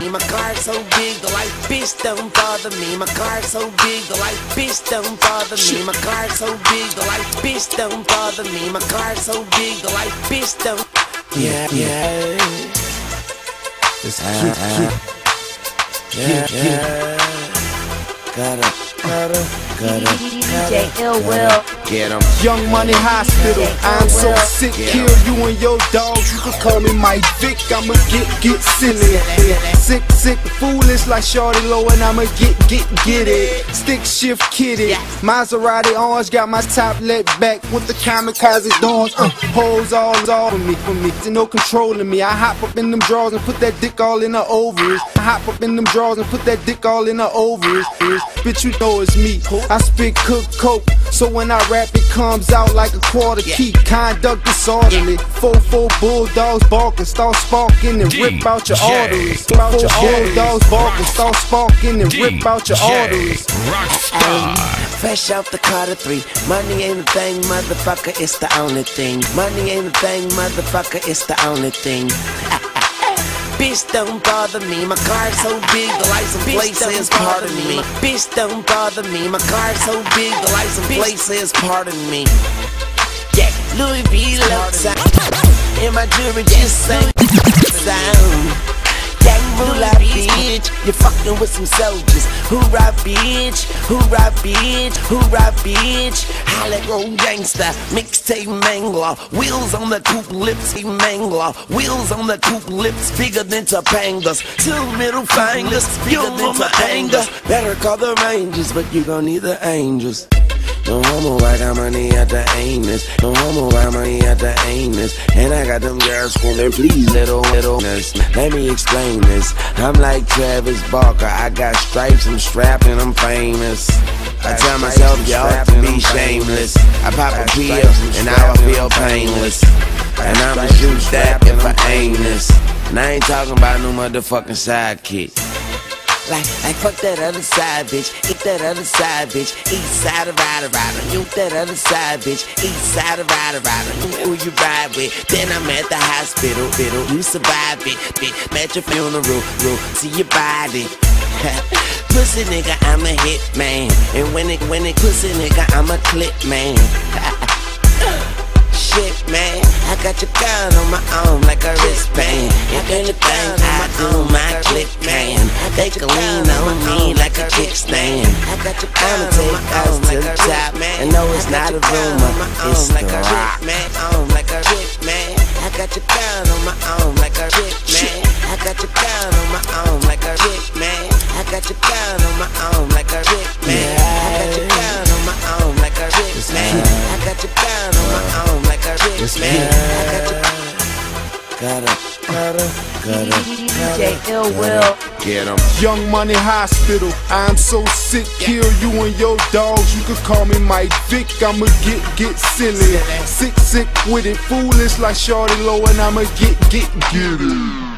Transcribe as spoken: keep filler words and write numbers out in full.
My car so big, the light bitch don't bother me. My car so big, the light bitch don't bother me. My car so big, the light bitch don't bother me. My car so big, the light bitch don't. Yeah, yeah. It's cute, cute. Yeah, yeah. Gotta, gotta, gotta. D J Ill Will. Get 'em. Young Money Hospital, I'm so sick, kill you and your dogs. You can call me Mike Vick, I'ma get, get silly. Sick, sick, foolish like Shorty Low, and I'ma get, get, get it. Stick shift kitty, Maserati orange, got my top let back with the kamikaze doors. Uh, hoes all, all for me, for me, there's no controlling me. I hop up in them drawers and put that dick all in the ovaries. I hop up in them drawers and put that dick all in the ovaries. Bitch, you know it's me, I spit cook coke, so when I rap it comes out like a quarter key. Conduct disorderly, four four bulldogs barking, start sparking and rip out your arteries. Four bulldogs barking, start sparking and rip out your arteries. Um, fresh out the Carter three. Money ain't a thing, motherfucker, it's the only thing. Money ain't a thing, motherfucker, it's the only thing. Bitch don't bother me, my car so big, the license plate says pardon me. Bitch don't bother me, my car so big, the license plate says pardon me. Yeah, Louis V outside, and my jewelry just sang sound. Gang moolah, bitch, you're fucking with some soldiers. Hoorah, bitch, hoorah, bitch, hoorah, bitch. Hollywood gangsta, mixtape mangler. Wheels on the coupe, lips, mangler. Wheels on the coupe, lips bigger than Topanga's. Two middle fingers, bigger than Topanga. Better call the Rangers, but you gon' need the Angels. No homo, I got money at the anus. No homo, I got money at the anus. And I got them girls screaming, please, little, littleness. Let me explain this. I'm like Travis Barker. I got stripes, I'm strapped, and I'm famous. I tell myself, you ought to be shameless. I pop a pill, and now I feel painless. And I'ma shoot that if I aim this. And I ain't talking about no motherfucking sidekick. Like, like, fuck that other side, bitch. Eat that other side, bitch. East side of rider, rider. You that other side, bitch. East side of rider, rider. Who you ride with? Then I'm at the hospital, fiddle. You survive it, bitch. At your funeral, rule. See your body. Pussy nigga, I'm a hit man. And when it, when it, pussy nigga, I'm a clip man. Shit, man, I got your gun on my arm like a wristband. And anything I do, my clip, man. They can lean on me like a kickstand. I'ma take us to the top, man. And no, it's not a rumor, it's the rock. Like a rip, man. I got your gun on my arm like a rip, man. I got your gun on my arm like a rip, man. I got your gun on my arm like a rip, man. I got your gun on my arm like a rip, man. I got your gun on my arm like a rip, man. I got your gotta, gotta, gotta, D J Ill Will. Get 'em. Young Money Hospital, I'm so sick, kill you and your dogs. You can call me Mike Vick, I'ma get, get silly. Sick, sick with it, foolish like Shorty Low, and I'ma get, get, get it.